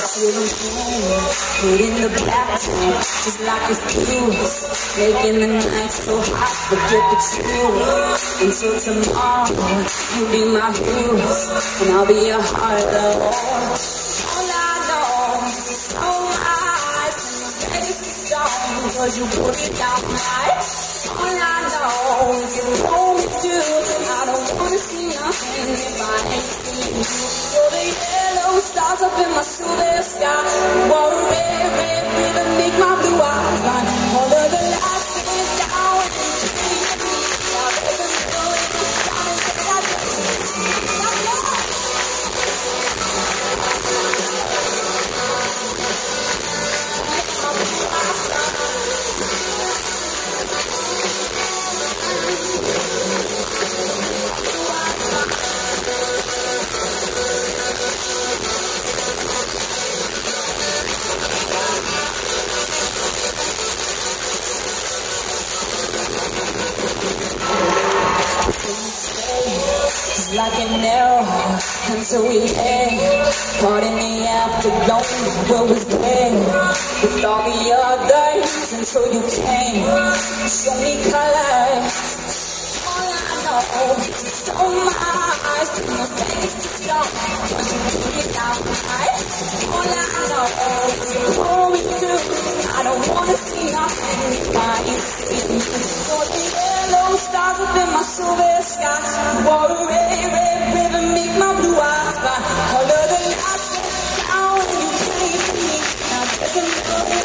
Put in the bathtub, just like a fuse, making the night so hot, forget the truth. Until tomorrow, you'll be my fuse, and I'll be your heart, love. All I know is close my eyes and my face is gone, cause you put it down right. All I know is you hold me too. I don't wanna see nothing if I ain't seen you. You're the yellow stars up in my silver sky. What a red, red ribbon make my blue eyes blind. All of the lights went down and you changed me. Now there's a middle in the sky and say I like an arrow until we end. Caught in the afterglow, where was there with all the others until you came. Show me colors. All I know is stole my eyes to my face to stone. Cause you took it down right. All I know is you hold me too. I don't wanna see nothing if I ain't seen you. You're the yellow stars up in my silver sky. What a red, red ribbon make my blue eyes blind. All of the lights went down and you came to me. Now there's a million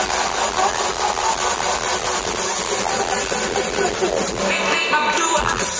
my blue eyes.